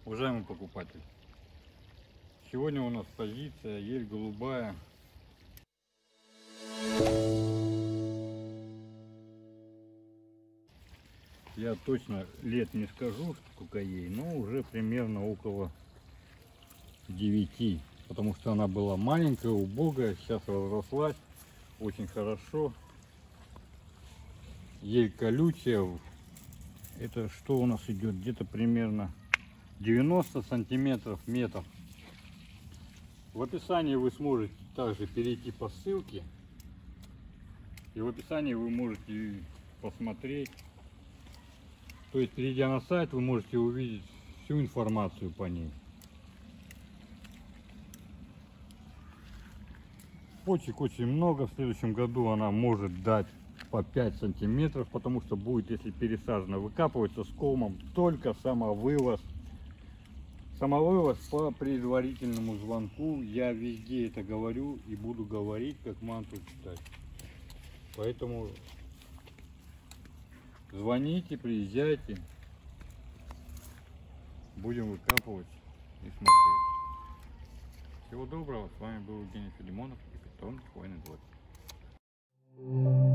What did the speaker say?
Уважаемый покупатель, сегодня у нас позиция ель голубая. Я точно лет не скажу, сколько ей, но уже примерно около 9, потому что она была маленькая, убогая, сейчас разрослась очень хорошо. Ель колючая. Это что у нас идет? Где-то примерно 90 сантиметров метр. В описании вы сможете также перейти по ссылке, и в описании вы можете посмотреть. То есть, перейдя на сайт, вы можете увидеть всю информацию по ней. Почек очень много. В следующем году она может дать по 5 сантиметров, потому что будет, если пересажена, выкапывается с колмом только самовывоз. Самовывоз по предварительному звонку. Я везде это говорю и буду говорить, как мантру читать. Поэтому звоните, приезжайте. Будем выкапывать и смотреть. Всего доброго. С вами был Евгений Филимонов и питомник Хвойный двор.